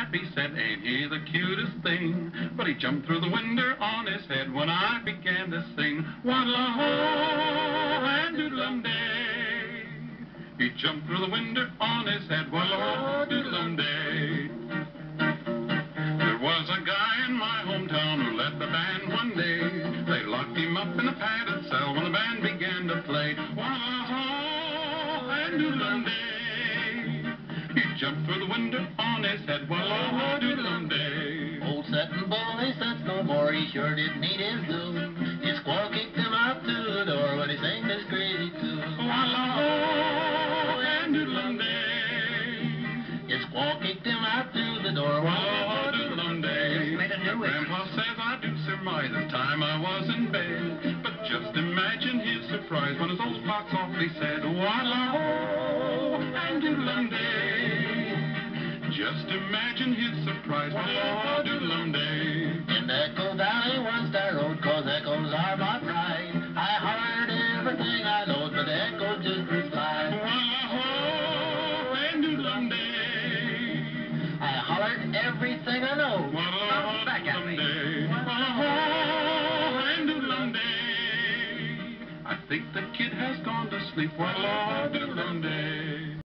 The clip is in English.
Happy said, ain't he the cutest thing? But he jumped through the window on his head when I began to sing, waddle-a-ho and doodle-um-day. He jumped through the window on his head, waddle-a-ho, doodle-um-day. There was a guy in my hometown who led the band one day. They locked him up in a padded cell when the band began to play, waddle-a-ho and doodle-um-day. He jumped through the window on his head, waddle-a-ho, doodle-um-day. Old Sutton Boy sits no more, he sure did need his due. His squaw kicked him out to the door when he sang this crazy tune. Waddle-a-ho and doodle-um-day. His squaw kicked him out through the door. Waddle-a-ho, doodle-um-day. Grandpa says I do surmise it's time I was in bed. But just imagine his surprise when his old fox softly said, waddle-a-ho and doodle-um-day. Just imagine his surprise, waddle-a-ho, doodle-um-day. In Echo Valley, one star road, 'cause echoes are my pride. I hollered everything I know, but the echo just replied, Waddle-a-ho and doodle-um-day. I hollered everything I know. Waddle-a-ho, Back at me. doodle-um-day. Waddle-a-ho and doodle-um-day. I think the kid has gone to sleep, waddle-a-ho, doodle-um-day.